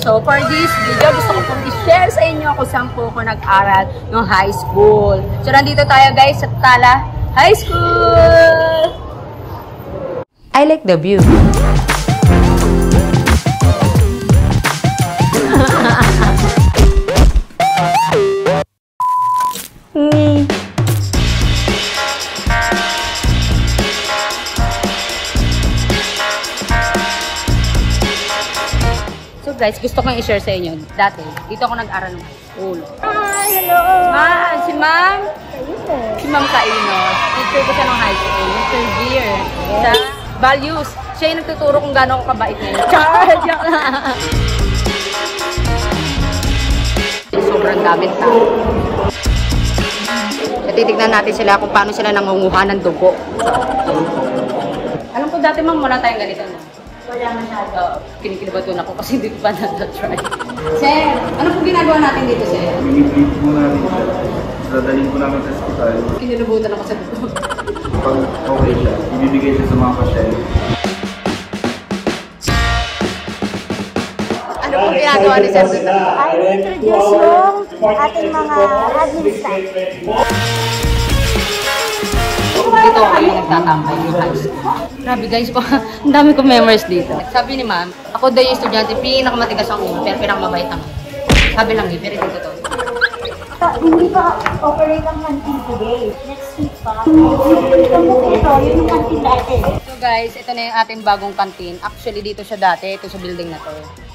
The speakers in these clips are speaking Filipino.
So, for this video, gusto ko pong i-share sa inyo kung saan po ako nag-aral ng high school. So, nandito tayo guys sa Tala High School! I like the view. So guys, gusto kong i-share sa inyo. Dati, dito ako nag-aral ng high school. Hi! Hello! Si Ma'am? Kaino. Si Ma'am Kainos. Teacher ko siya ng high school. Third year. Sa values. Siya yung nagtuturo kung gaano ako kabait ngayon. Charge! Sobrang daming tao. Titignan natin sila kung paano sila nangunguha ng dugo. Alam ko dati ma'am, wala tayong ganito na. Wala masyado. Kinikilibaton ako kasi hindi ko pa na-try. Sir, ano po ginagawa natin dito, sir? Minibreed po namin siya. Dadalhin po namin sa hospital. Kinilubutan ako sa dugo. Pag okay siya, ibibigay siya sa mga pasyente. Ano po ginagawa ni sir dito? I introduce yung ating mga admin staff. Dito kami nagtatambay yung high school. Grabe guys, ang dami kong memories dito. Sabi ni ma'am, ako daw yung estudyante, pinakamatigas ang ulo, pero pinakamabait ang ulo. Sabi lang eh, pero dito to. Hindi pa operate ang canteen today. Next week pa. Ito, yun yung canteen dati. So guys, ito na yung ating bagong canteen. Actually, dito siya dati, ito sa building na to.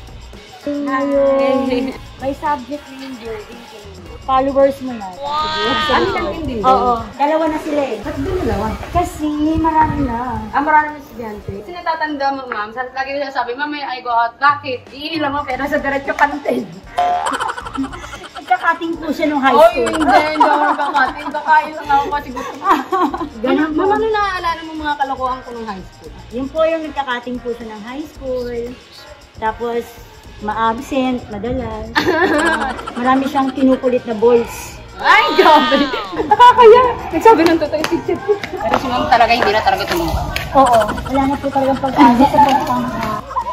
Ayun. May subject na yung building. Followers mo na. Ano lang yung building? Oo. Dalawa na sila eh. Ba't doon dalawa? Kasi marami na. Marami ng estudyante. Kasi natatanda mo, ma'am, lagi ko sabi, ma'am, may I go out. Bakit? Iilang mo, pero sa diretso canteen. Nagkakating po siya nung high school. Hindi ako nagkakating. Kakain lang ako kasi gusto ko. Ganun po. Ma'am, ano naaalala mo mga kalokohan ko nung high school? Yun po yung nagkakating po siya ng high school. Tapos, ma-absent, madalas. Marami siyang kinukulit na boys. Ay, grabe! Nakakaya! Nagsabi ng totoo yung teacher ko. Pero si ma'am talaga hindi na talaga tumuha. Oo, wala na po talagang pag-asa sa pagpangka.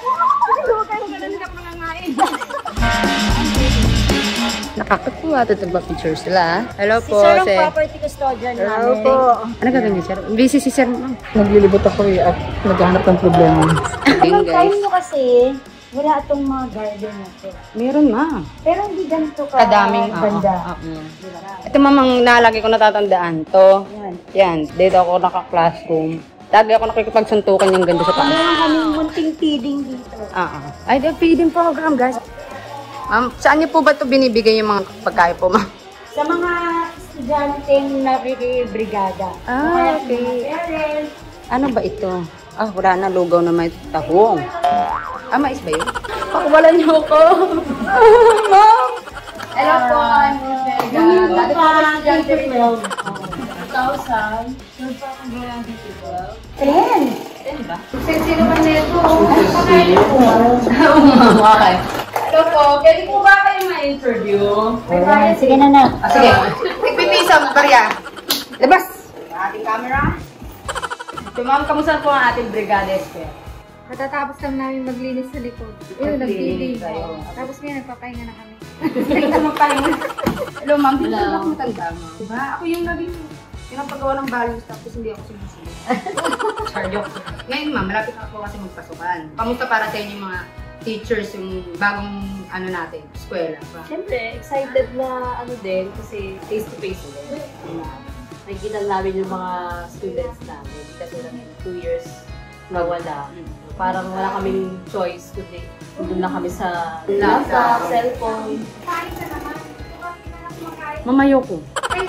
Nakakatuwa. Tutubang pictures sila. Hello Si po, Sir ang property custodian namin. Hello po. Ano gagawin niyo, sir? Busy si sir, ma'am. Naglilibot ako at naghahanap ng problema. Nung time nyo kasi, wala itong mga garden na to. Meron, ma'am. Pero hindi ganito ka Kadaming, ganda. Diba? Ito, mamang nalagi ko natatandaan. To, Yan. yan. Dito ako naka-classroom. Lagi ako nakikipagsuntukan yung ganda sa taas. Meron kaming munting feeding dito. Ay, the feeding program, guys. Ma'am, saan niyo po ba ito binibigay yung mga pagkain po, ma'am? Sa mga estudyanteng nakikibrigada. Okay. Parents. Ano ba ito? Wala na. Lugaw na may tahong. Mais ba yun? Pakawalan niyo ako. Ma'am! Hello po, I'm Miss Vega. Dati po ako estudyante po. 2,000. Saan pa akong gawin dito? 10 ba? Sino ba nito? Pakain po. Okay. Hello po, pwede po ba kayo ma-interview? Sige na. Sige. Tigpipisa, barya. Labas! Ating camera. So, ma'am, kamusta po ang ating brigada square? Matatapos lang namin maglinis sa likod. Yun, nag-cleaning kayo. Tapos ngayon, nagpapahinga na kami. Hello, ma'am. Hindi ako matanda, ma'am. Diba? Ako yung naging pinapagawa ng values tapos hindi ako sumusunod. Joke. Ngayon, ma'am, malapit na ako kasi magpasukan. Kamusta para sa inyo yung mga teachers, yung bagong ano natin, eskwela? Siyempre, excited na ano din kasi face-to-face ulit. Nakikita namin yung mga students namin kasi lang 2 years na wala. Parang wala kaming choice kundi doon na kami sa laptop, cellphone. Mamayo ko.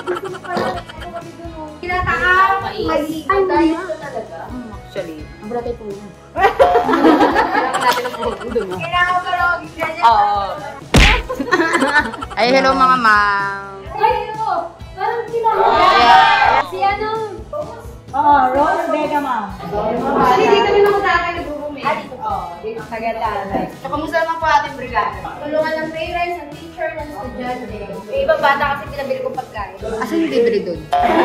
Actually, ang bratay po yun. Kailangan natin ang po doon. Kailangan ko lang ganyan. Oo. Ay, hello mga ma'am. Parang kilala. Si ano? Rose Vega, ma'am. Actually, dito rin ako dati nag-roomate. Dito po. Dito sa Gandara. So, kamusta naman po ating brigada? Tulungan ng parents, ng teacher, ng estudyante. Yung ibang bata kasi pinabili ko pagkain. Asan yung libre doon?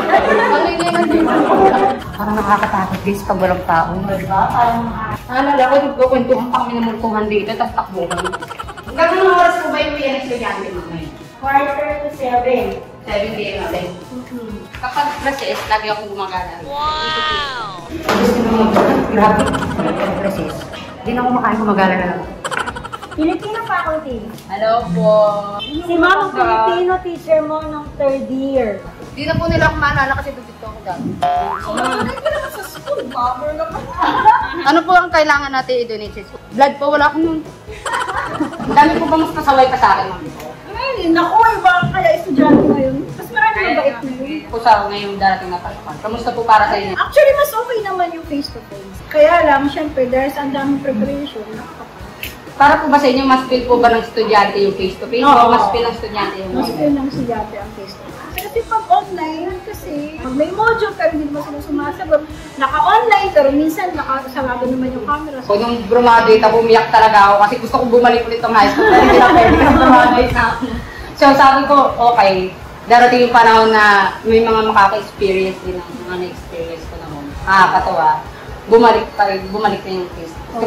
Parang nakakatakot guys pag walang tao. Naalala ko, nagkukwentuhan kami ng multuhan dito, tapos takbuhan. Hanggang anong oras po ba yung yan estudyante mamaya? 4:45 to 7. 7 p.m. natin. Kapag recess, lagi akong gumagana. Wow! Gusto mo grabe. Recess. Hindi na ako makain gumagana na lang. Filipino faculty. Hello po. Si Ma'am ang Filipino teacher mo nung 3rd year. Hindi na po nila ako maalala kasi dito ako dati. Ano po ang kailangan natin i-donate sa school? Blood po, wala akong nun. Ang dami po ba mas pasaway pa sa akin, ma'am? Ay, naku, iba kaya estudyante ngayon. Mas marami mabait na yun. Po sa ngayong darating na pasukan. Kamusta po para sa inyo? Actually, mas okay naman yung face-to-face. Kaya lang, syempre, dahil sa ang daming preparation, Para po ba sa inyo, mas feel po ba ng estudyante yung face-to-face? Oo. O mas feel ng estudyante yung mas feel ng estudyante ang face-to-face. Kasi pag online, kasi may module pero hindi naman sila sumasagot. Naka-online pero minsan nakasarado naman yung camera. So, nung graduate ako, umiyak talaga ako kasi gusto kong bumalik ulit ng high school. Pero hindi na pwede na graduate na ako. So, sabi ko, okay, darating yung panahon na may mga makaka-experience din ng mga na-experience ko naman. Katawa. Bumalik na yung face-to-face.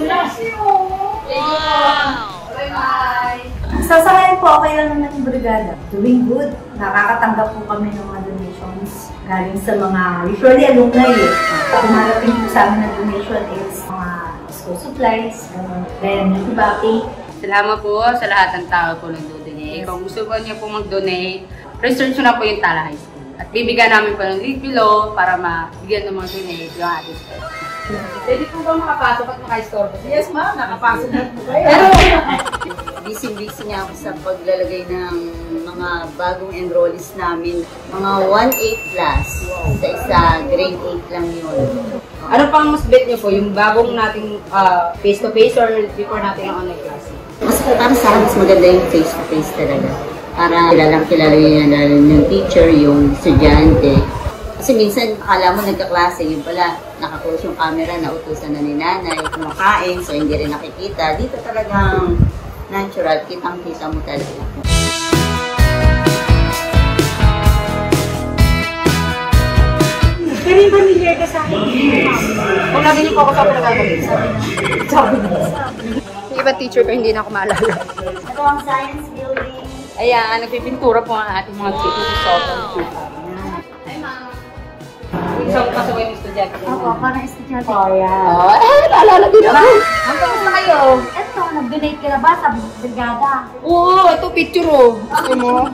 Sa akin po, okay lang naman yung brigada. Doing good. Nakakatanggap po kami ng mga donations galing sa mga, usually alumni eh. Kumarating po sa amin na donation is mga school supplies, then yung iba, Salamat po sa lahat ng tao po nag-donate. Kung gusto po niyo po mag-donate, research na po yung Tala High School. At bibigyan namin po ng link below para mabigyan ng mga donate yung ating school. Pwede po ba makapasok at maka-store po? Yes, ma'am. Nakapasok na po kayo. Busy-busy niya ako sa paglalagay ng mga bagong enrollees namin. Mga 1-8 class. Sa isa, grade 8 lang yun. Ano pang mas bet niyo po? Yung bagong nating face-to-face or before natin ang online class? Mas para sa akin, mas maganda yung face-to-face talaga. Para kilala yung teacher, yung estudyante. Kasi minsan, akala mo nagkaklase, yun pala, nakaklose yung camera, nautusan na ni nanay, kumakain, so hindi rin nakikita. Dito talagang natural, kitang-kita mo talaga. Pero yung familiar ka sa akin. Kung lagi niyo po ako sa pinagagalit, sabi niyo. Yung iba teacher ko, hindi na ako maalala. Ito ang science building. Ayan, nagpipintura po ang ating mga teachers sa Ay, ma'am. Isang pasaway ng estudyante. Ako, parang estudyante. Naalala din ako. Ang kamusta kayo? Ito, nag-donate ka na ba sa brigada? Oo, ito picture oh. Gusto mo?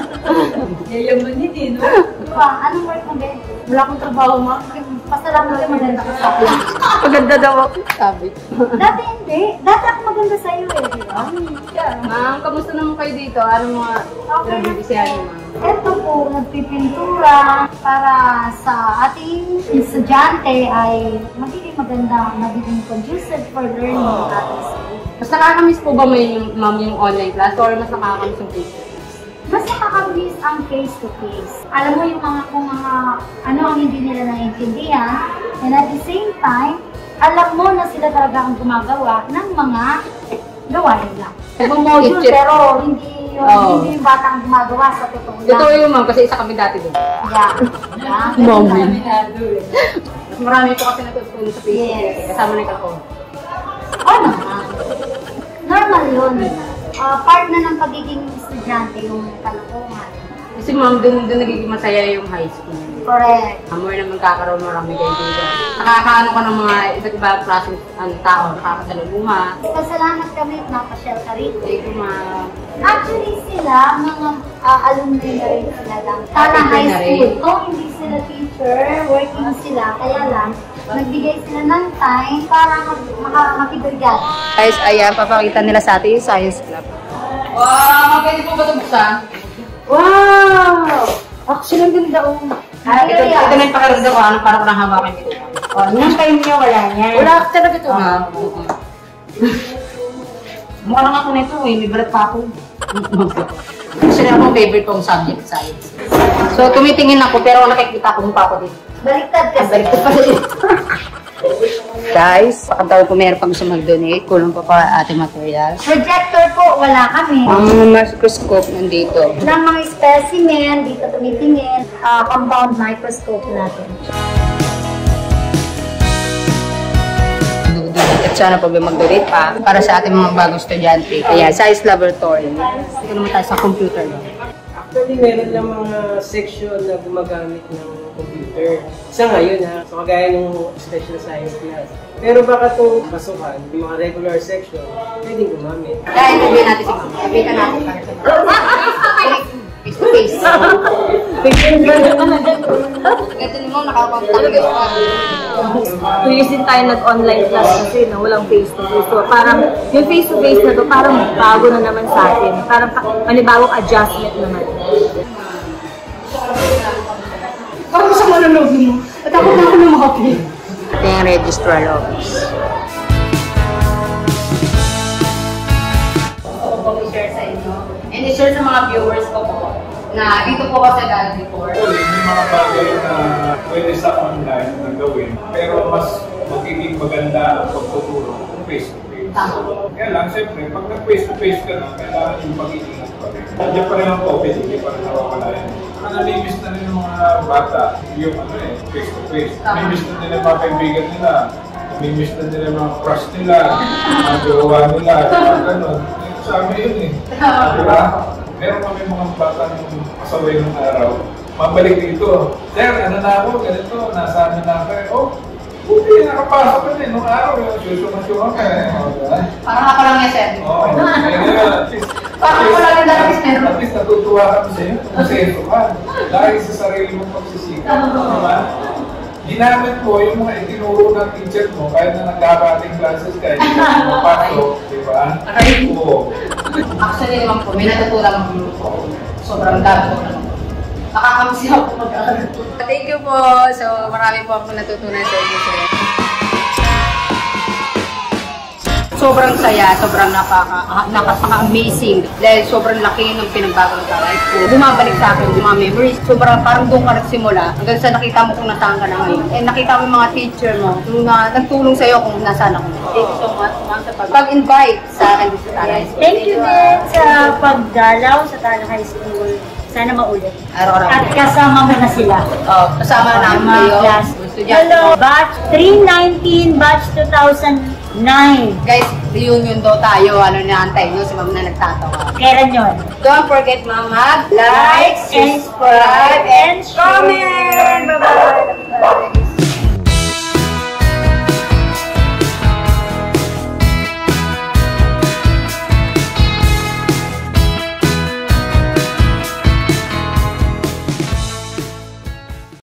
Yayaman hindi, no? Diba, anong work mo din? Wala akong trabaho, ma'am. Pasalamat ka maganda ka sa akin. Maganda daw ako. Sabi. Dati hindi. Dati ako maganda sa'yo eh, di ba? Ma'am, kamusta naman kayo dito? Ano mga pinag-ibisihan niyo, ma'am? Ito po, nagpipintura para sa ating estudyante ay magiging maganda, magiging conducive for learning ng ating school. Mas nakakamiss po ba mo ma'am yung online class or mas nakakamiss yung face-to-face? Mas nakakamiss ang face-to-face. Alam mo yung mga kung mga ano ang hindi nila naiintindihan, and at the same time, alam mo na sila talaga ang gumagawa ng mga gawain lang. Module, pero hindi hindi yung bata ang gumagawa sa totoo lang. Totoo yun, ma'am, kasi isa kami dati doon. Yeah. Mommy. Marami po kasi natutulong sa Facebook. Kasama na yung kalakon. Naman. Normal yun. Part na ng pagiging estudyante yung kalokohan. Kasi ma'am, doon nagiging masaya yung high school. Correct. More na magkakaroon marami kaibigan. Nakakaano ka ng mga iba't ibang klaseng tao, nakakasalubungan. Pasalamat kami at napasyal ka rin. Thank you, ma'am. Actually sila, mga alumni na rin sila lang. Tala High School. Kung hindi sila teacher, working sila, kaya lang, nagbigay sila ng time para makibrigad. Guys, ayan, papakita nila sa atin yung science club. Wow! Pwede po ba ito buksan? Wow! Actually, ang ganda oh. Ito na yung pakiramdam ko, para ko nang hawakan ito. Yung time niya, wala niya. Wala talaga ito, ma'am. Mukha lang ako nito eh, may balat pa ako. Actually, ako favorite kong subject, science. So, tumitingin ako, pero nakikita ko mukha ko dito. Baliktad kasi. Baliktad pa rin. Guys, pakataw po meron pang gusto mag-donate. Kulang pa ating material. Projector po, wala kami. Ang microscope nandito. Ng mga specimen, dito tumitingin, compound microscope natin. At sana po may mag-donate pa para sa ating mga bagong estudyante. Kaya, Science Laboratory. Ito naman tayo sa computer. Actually, meron lang mga section na gumagamit ng computer. Sa ngayon ha, so kagaya ng special science class. Pero baka itong pasukan, yung mga regular section, pwedeng gumamit. Dahil sabihin natin si Ma'am. Sabihin natin para sa face to face. Ganito ni Ma'am, nakakapagtang yung 2 years din tayo nag-online class kasi na walang face-to-face. So parang yung face-to-face na to parang bago na naman sa atin. Parang panibagong adjustment naman. Parang sa manunod mo. At ako na ako na makapili. Ito yung registrar office. Gusto ko i-share sa inyo. And i-share sa mga viewers ko po na dito po kasi dahil before. May mga bagay na pwede sa online na gawin, pero mas magiging maganda ang pagtuturo kung face-to-face. Kaya lang, siyempre, pag nag-face-to-face ka na, kailangan yung pag-iingat pa rin. Nandiyan pa rin ang COVID, hindi pa rin nawawala yan. Namimiss na rin ng mga bata yung face-to-face. Namimiss na nila mga kaibigan nila. Namimiss na nila mga crush nila, mga jowa nila, mga ganun. Sa amin yun eh. Diba? Meron kami mga bata ng pasaway ng araw. Mabalik dito. Sir, ano na ako? Ganito, nasa amin na ako. Oh, buti, nakapasok ka din. Nung araw, susunod-sunod ka. Parang ako lang yan, sir. Oo. Parang ako lang yan, sir. At least natutuwa kami sa'yo. Maseso ka. Dahil sa sarili mong pagsisikap. Diba? Ginamit mo yung mga itinuro ng teacher mo kahit na nagkakating classes ka, hindi ka mapasok, di ba? Oo. Actually naman po, may natutulang po. Sobrang dami po. Nakakamsi ako mag-aaral. Thank you po. So, marami po ako natutunan sa inyo, sir. Sobrang saya, sobrang nakaka-amazing. Dahil sobrang laki ng pinagbago ng life ko. Bumabalik sa akin yung mga memories. Sobrang parang doon ka nagsimula. Hanggang sa nakita mo kung nasaan ka na ngayon. And nakita mo yung mga teacher mo, yung nagtulong sa'yo kung nasaan ako. Thank you so much, ma'am, sa pag-invite sa akin dito sa Tala High School. Thank you din sa pagdalaw sa Tala High School. Sana maulit. Araw-araw. At kasama mo na sila. Kasama namin kayo. Hello, batch 319, batch 2009. Guys, reunion daw tayo. Ano naantay nyo? Si ma'am na nagtatawa. Kailan yun? Don't forget, ma'am, mag-like, subscribe, and comment! Bye-bye!